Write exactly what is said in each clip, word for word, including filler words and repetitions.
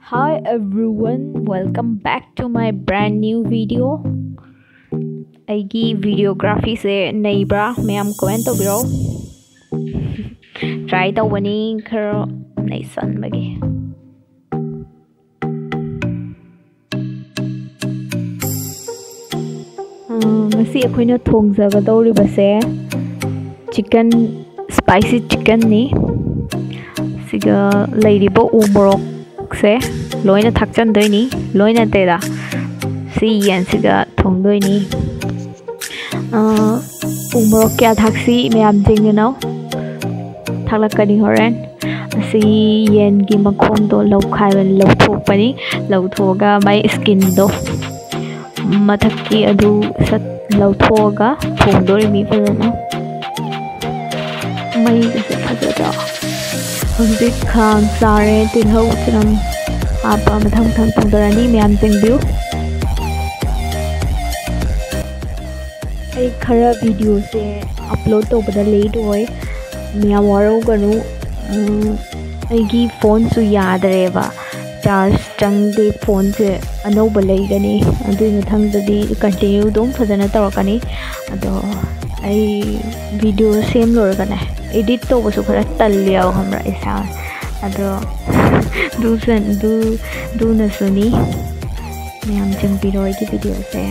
Hi everyone, welcome back to my brand new video. ꯑꯩꯒꯤ videography ꯁꯦ ꯅꯩꯕ꯭ꯔꯥ ꯃꯌꯥꯝ comment ꯇꯧꯕꯤꯔꯣ. Try ꯇꯧꯕꯅꯤ ꯈꯔ ꯅꯩꯁꯟꯕꯒꯤ. ꯉꯁꯤ ꯑꯩꯈꯣꯏꯅ ꯊꯣꯡꯖꯒꯗꯧꯔꯤꯕꯁꯦ chicken spicy chicken ꯅꯤ. siga ꯂꯩꯔꯤꯕ ꯎ ꯃꯣꯔꯣꯛꯁꯦ ꯂꯣꯏꯅ ꯊꯥꯛꯆꯟꯗꯣꯏꯅꯤ. ꯂꯣꯏꯅ ꯇꯦꯗ ꯁꯤ ꯌꯦꯟꯁꯤꯒ ꯊꯣꯡꯗꯣꯏꯅꯤ. ꯎ ꯃꯣꯔꯣꯛ ꯀꯌꯥ ꯊꯥꯛꯁꯤ ꯃꯌꯥꯝ ꯌꯦꯡꯉꯨꯅꯣ. ꯊꯥꯛꯂꯛꯀꯅꯤ ꯍꯣꯔꯦꯟ. ꯑꯁꯤ ꯌꯦꯟꯒꯤ ꯃꯈꯣꯡꯗꯣ ꯂꯧꯈꯥꯏꯕ ꯂꯧꯊꯣꯛꯄꯅꯤ. ꯂꯧꯊꯣꯛꯑꯒ ꯃꯥꯏ ꯁ꯭ꯀꯤꯟꯗꯣ ꯃꯊꯛꯀꯤ ꯑꯗꯨ ꯁꯠ ꯂꯧꯊꯣꯛꯑꯒ ꯊꯣꯡꯗꯣꯔꯤꯃꯤ ꯐꯖꯅ. ꯃꯩꯒꯁꯦ ꯐꯖꯗ꯭ꯔꯣ? ꯍꯧꯖꯤꯛ ꯈꯥꯡ ꯆꯥꯔꯦ, ꯇꯤꯜꯍꯧ ꯆꯅꯝ ꯍꯥꯞꯄ ꯃꯊꯪ ꯃꯊꯪ ꯊꯣꯡꯗꯔꯅꯤ. ꯃꯌꯥꯝ ꯌꯦꯡꯕꯤꯌꯨ. ꯑꯩ ꯈꯔ ꯚꯤꯗꯤꯑꯣꯁꯦ ꯑꯞꯂꯣꯗ ꯇꯧꯕꯗ ꯂꯦꯠ ꯑꯣꯏ. ꯃꯌꯥꯝ ꯋꯥꯔꯧꯒꯅꯨ. ꯑꯩꯒꯤ ꯐꯣꯟꯁꯨ ꯌꯥꯗ꯭ꯔꯦꯕ, ꯆꯥꯔꯖ ꯆꯪꯗꯦ. ꯐꯣꯟꯁꯦ ꯑꯅꯧꯕ ꯂꯩꯒꯅꯤ. ꯑꯗꯨꯒꯤ ꯃꯊꯪꯗꯗꯤ ꯀꯟꯇꯤꯅ꯭ꯌꯨ ꯑꯗꯨꯝ ꯐꯖꯅ ꯇꯧꯔꯛꯀꯅꯤ. ꯑꯗꯣ ꯑꯩ ꯚꯤꯗꯤꯑꯣ ꯁꯦꯝ ꯂꯣꯏꯔꯒꯅꯦ edit ꯇꯧꯕꯁꯨ ꯈꯔ ꯇꯜꯂꯦꯕ ꯈꯪꯕ꯭ꯔꯥ ꯏꯁꯥ. ꯑꯗꯣ ꯗꯨꯅꯁꯨꯅꯤ. ꯃꯌꯥꯝ ꯌꯦꯡꯕꯤꯔꯣ ꯑꯩꯒꯤ ꯚꯤꯗꯤꯑꯣꯁꯦ.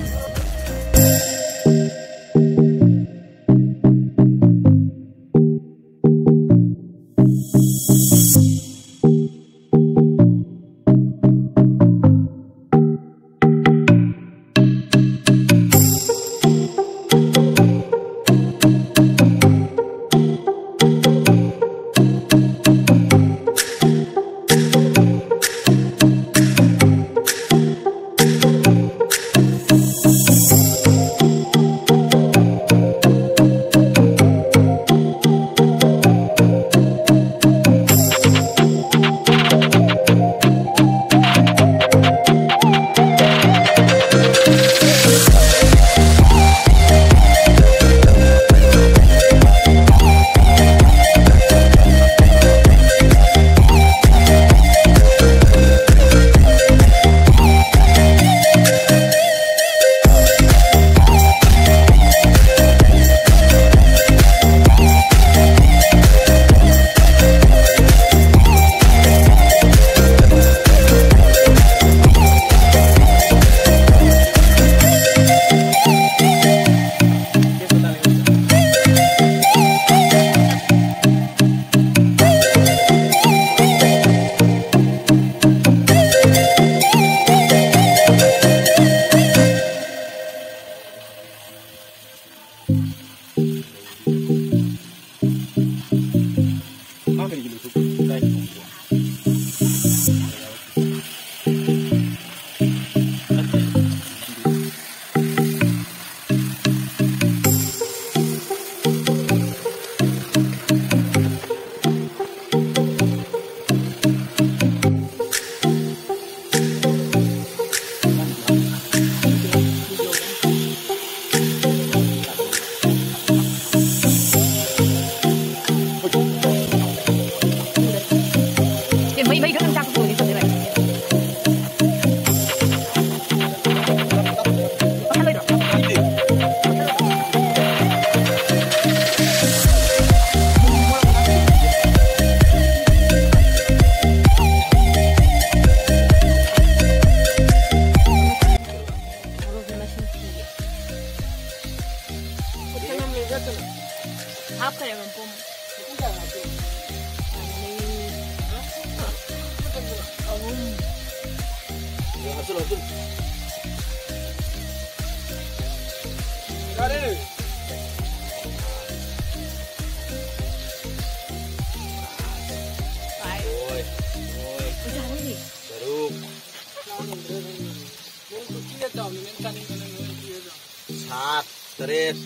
Sat, tres,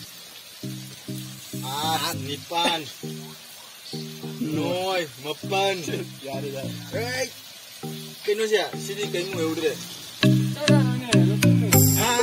at, nipan, noy, mapan. Hey, kino siya? Sini kayo mo eudre. Ah.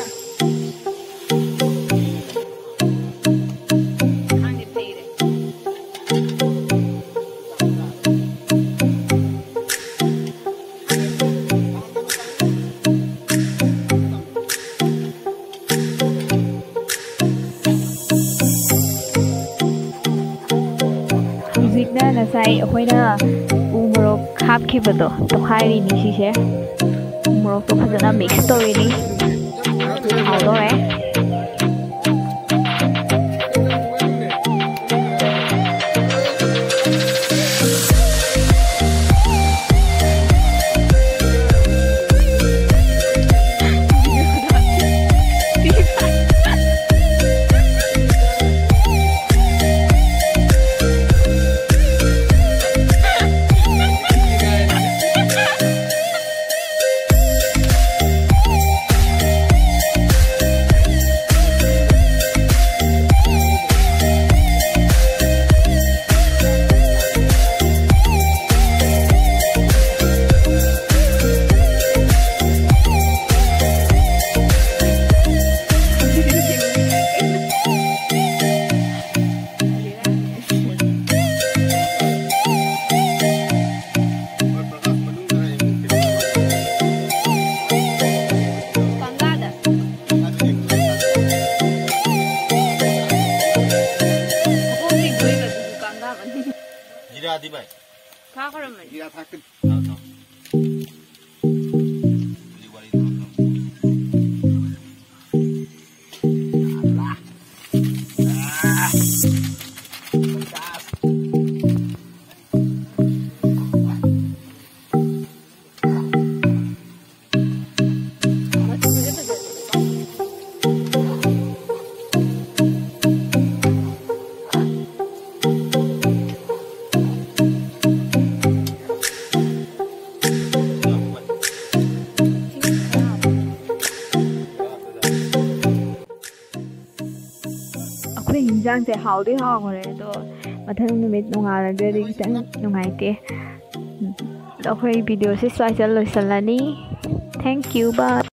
Ngasai akhoi na u morok khapkhibado tokhairi ni sise. Morok to phajana mix tori ni. Haudore. Jira di bai. Kha karam mai. Jira thak. Thak thak. Beli wali thak. Allah. Ah. Mantap. Hinjang se haudi hawre to mathang numit nongalade ri kitang nungaite akhoi video se swai chal loisalani. Thank you, bye.